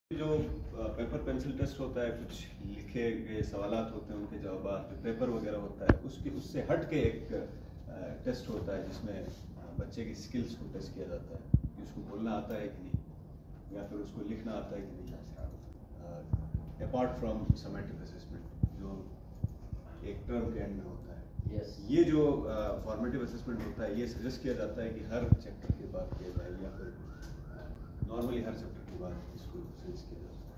जो paper pencil test होता है, कुछ लिखे गए सवालात होते हैं, उनके जवाब, जो पेपर वगैरह होता है, उससे हट के एक टेस्ट होता है जिसमें बच्चे की स्किल्स को टेस्ट किया जाता है कि उसको बोलना आता है कि नहीं, या फिर उसको लिखना आता है कि नहीं, अपार्ट फ्रॉम समेटिक असेसमेंट जो एक टर्म के एंड में होता है। ये जो फॉर्मेटिव असेसमेंट होता है, ये सजेस्ट किया जाता है कि हर चैप्टर के बाद किया जाए, या फिर नॉर्मली हर चैप्टर के बाद इसको सजेस्ट किया जाता है।